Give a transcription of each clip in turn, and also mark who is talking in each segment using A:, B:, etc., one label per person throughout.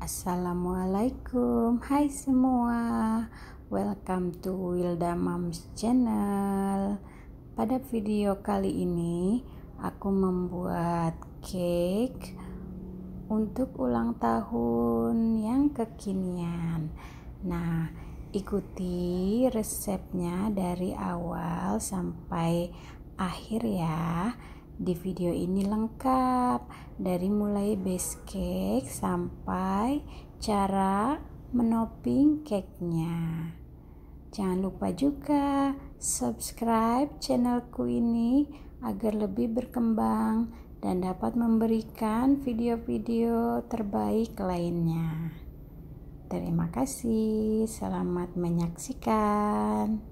A: Assalamualaikum, hai semua, welcome to Wilda Moms Channel. Pada video kali ini aku membuat cake untuk ulang tahun yang kekinian. Nah, ikuti resepnya dari awal sampai akhir ya. Di video ini lengkap dari mulai base cake sampai cara menoping cake-nya. Jangan lupa juga subscribe channelku ini agar lebih berkembang dan dapat memberikan video-video terbaik lainnya. Terima kasih, selamat menyaksikan.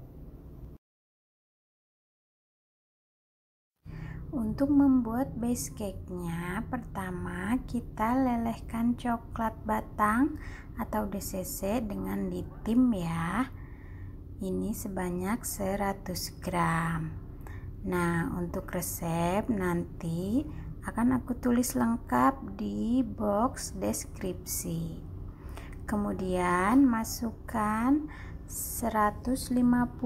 A: Untuk membuat base cake-nya, pertama kita lelehkan coklat batang atau DCC dengan ditim ya. Ini sebanyak 100 gram. Nah, untuk resep nanti akan aku tulis lengkap di box deskripsi. Kemudian masukkan 150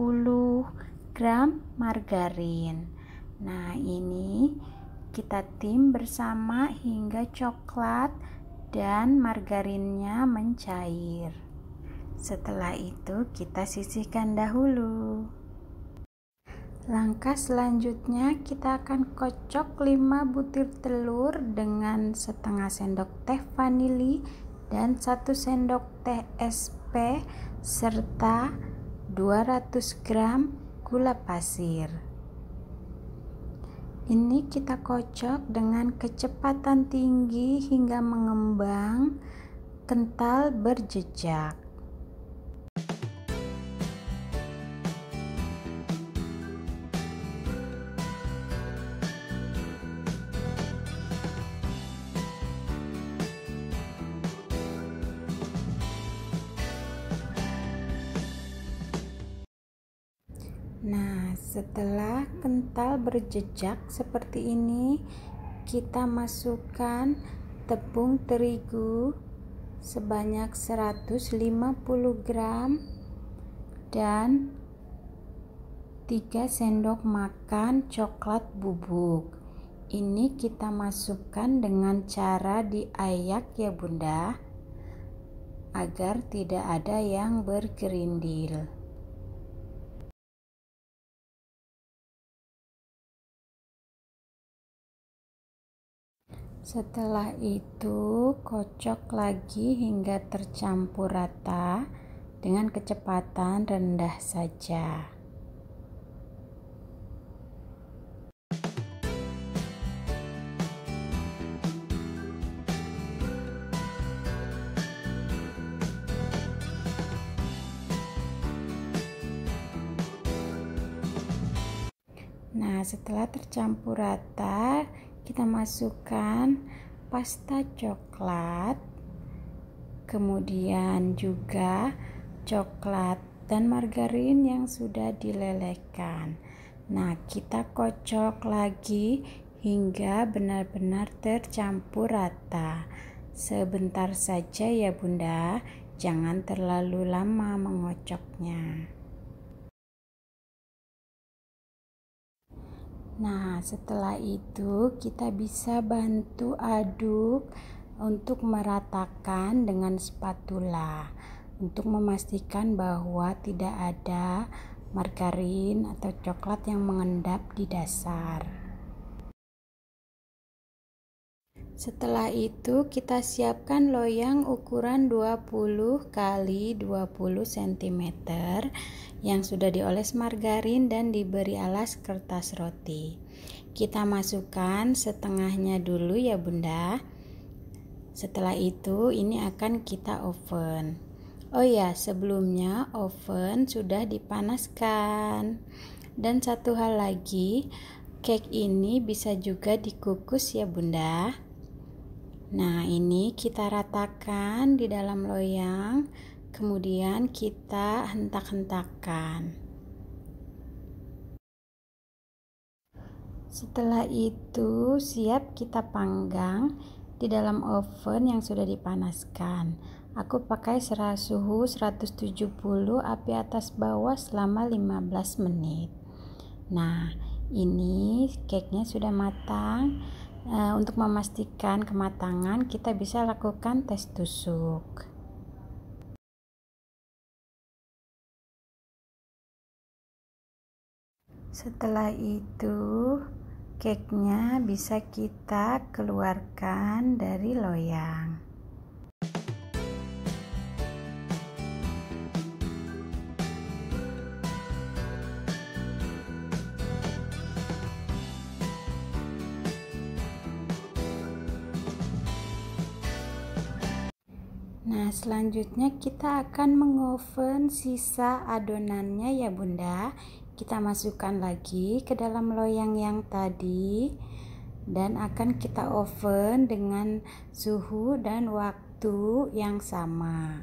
A: gram margarin. Nah, ini kita tim bersama hingga coklat dan margarinnya mencair. Setelah itu kita sisihkan dahulu. Langkah selanjutnya kita akan kocok 5 butir telur dengan setengah sendok teh vanili dan 1 sendok teh SP serta 200 gram gula pasir. Ini kita kocok dengan kecepatan tinggi hingga mengembang kental berjejak. Nah, setelah kental berjejak seperti ini, kita masukkan tepung terigu sebanyak 150 gram dan 3 sendok makan coklat bubuk. Ini kita masukkan dengan cara diayak ya Bunda, agar tidak ada yang bergerindil. Setelah itu kocok lagi hingga tercampur rata dengan kecepatan rendah saja. Nah, setelah tercampur rata, kita masukkan pasta coklat, kemudian juga coklat dan margarin yang sudah dilelehkan. Nah, kita kocok lagi hingga benar-benar tercampur rata. Sebentar saja ya Bunda, jangan terlalu lama mengocoknya. Nah, setelah itu kita bisa bantu aduk untuk meratakan dengan spatula untuk memastikan bahwa tidak ada margarin atau coklat yang mengendap di dasar. Setelah itu kita siapkan loyang ukuran 20 x 20 cm yang sudah dioles margarin dan diberi alas kertas roti. Kita masukkan setengahnya dulu ya Bunda. Setelah itu ini akan kita oven. Oh ya, sebelumnya oven sudah dipanaskan. Dan satu hal lagi, cake ini bisa juga dikukus ya Bunda. Nah, ini kita ratakan di dalam loyang, kemudian kita hentak-hentakan. Setelah itu siap kita panggang di dalam oven yang sudah dipanaskan. Aku pakai suhu 170 api atas bawah selama 15 menit. Nah, ini cake-nya sudah matang. Untuk memastikan kematangan, kita bisa lakukan tes tusuk. Setelah itu, cake-nya bisa kita keluarkan dari loyang. Nah, selanjutnya kita akan mengoven sisa adonannya ya Bunda. Kita masukkan lagi ke dalam loyang yang tadi dan akan kita oven dengan suhu dan waktu yang sama.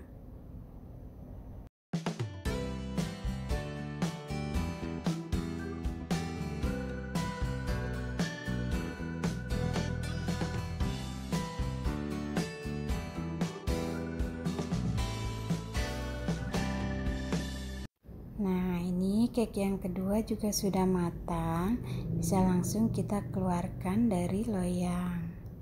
A: Nah, ini cake yang kedua juga sudah matang, bisa langsung kita keluarkan dari loyang.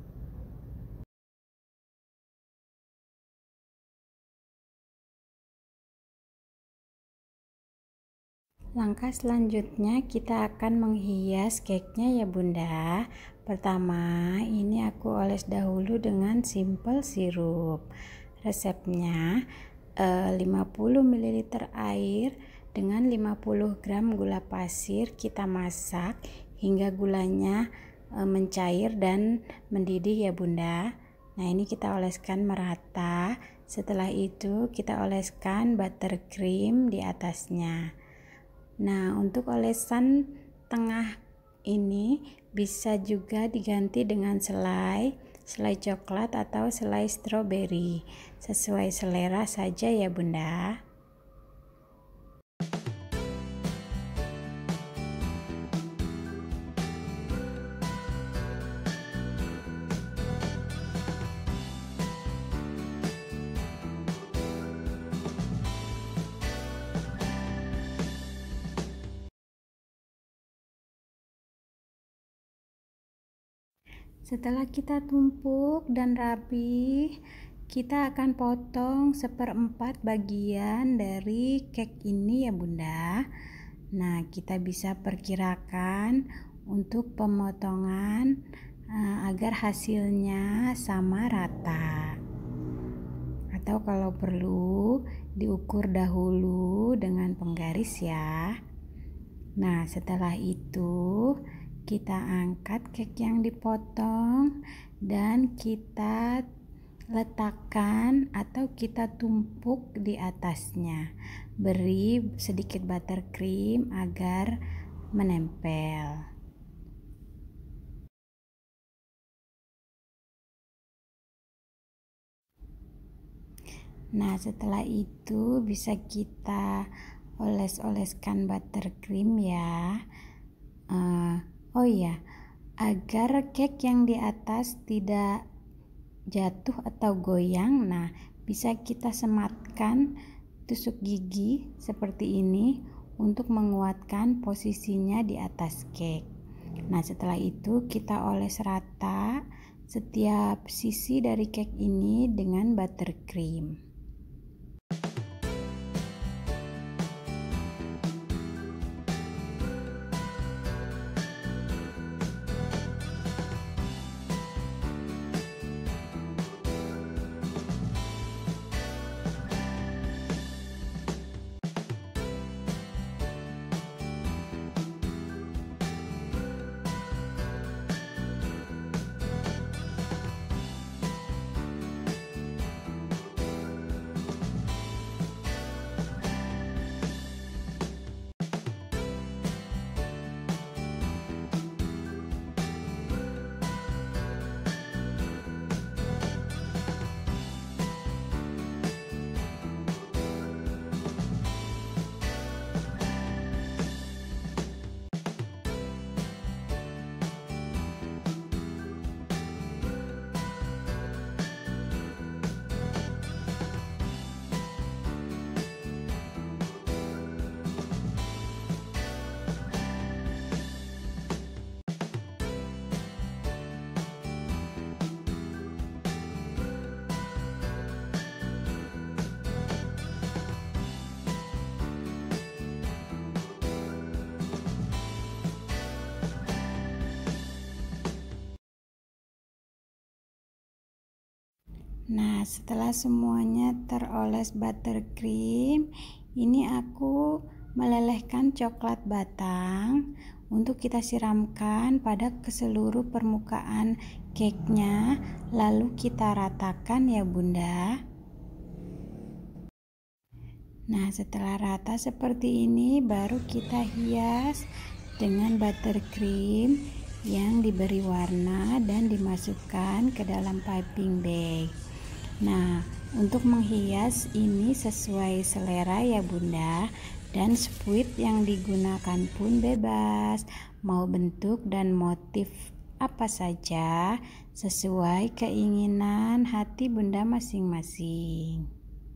A: Langkah selanjutnya kita akan menghias cake-nya ya Bunda. Pertama, ini aku oles dahulu dengan simple sirup. Resepnya 50 ml air dengan 50 gram gula pasir, kita masak hingga gulanya mencair dan mendidih ya Bunda. Nah, ini kita oleskan merata. Setelah itu kita oleskan buttercream di atasnya. Nah, untuk olesan tengah ini bisa juga diganti dengan selai coklat atau selai stroberi. Sesuai selera saja ya Bunda. Setelah kita tumpuk dan rapi, kita akan potong 1/4 bagian dari cake ini ya Bunda. Nah, kita bisa perkirakan untuk pemotongan agar hasilnya sama rata. Atau kalau perlu diukur dahulu dengan penggaris ya. Nah, setelah itu kita angkat cake yang dipotong dan kita letakkan atau kita tumpuk di atasnya. Beri sedikit buttercream agar menempel. Nah, setelah itu bisa kita oles-oleskan buttercream ya. Oh iya, agar cake yang di atas tidak jatuh atau goyang, nah bisa kita sematkan tusuk gigi seperti ini untuk menguatkan posisinya di atas cake. Nah, setelah itu kita oles rata setiap sisi dari cake ini dengan buttercream. Nah, setelah semuanya teroles buttercream, ini aku melelehkan coklat batang untuk kita siramkan pada keseluruh permukaan cake-nya, lalu kita ratakan ya Bunda. Nah, setelah rata seperti ini baru kita hias dengan buttercream yang diberi warna dan dimasukkan ke dalam piping bag. Nah, untuk menghias ini sesuai selera ya Bunda, dan spuit yang digunakan pun bebas, mau bentuk dan motif apa saja sesuai keinginan hati Bunda masing-masing.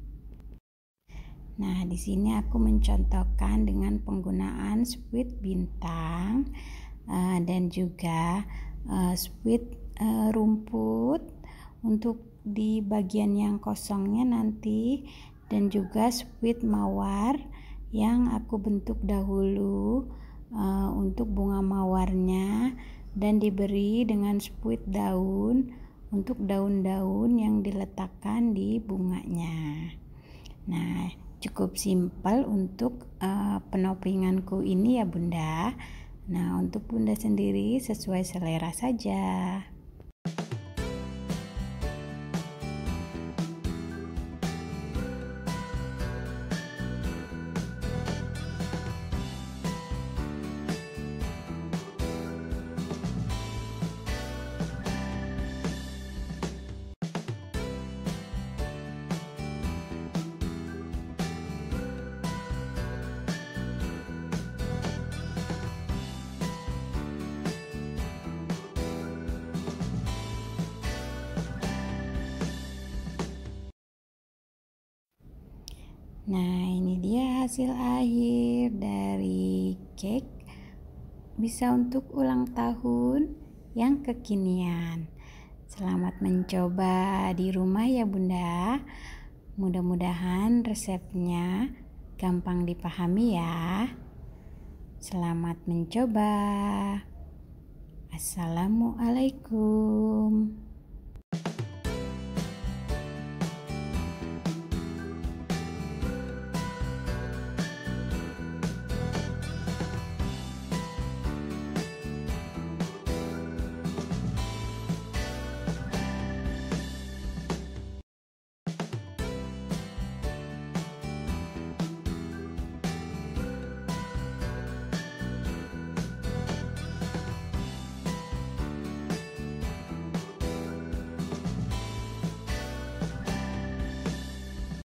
A: Nah, di sini aku mencontohkan dengan penggunaan spuit bintang dan juga spuit rumput untuk di bagian yang kosongnya nanti, dan juga spuit mawar yang aku bentuk dahulu untuk bunga mawarnya, dan diberi dengan spuit daun untuk daun-daun yang diletakkan di bunganya. Nah, cukup simpel untuk penopinganku ini ya Bunda. Nah, untuk Bunda sendiri sesuai selera saja. Nah, ini dia hasil akhir dari cake bisa untuk ulang tahun yang kekinian. Selamat mencoba di rumah ya Bunda. Mudah-mudahan resepnya gampang dipahami ya. Selamat mencoba. Assalamualaikum.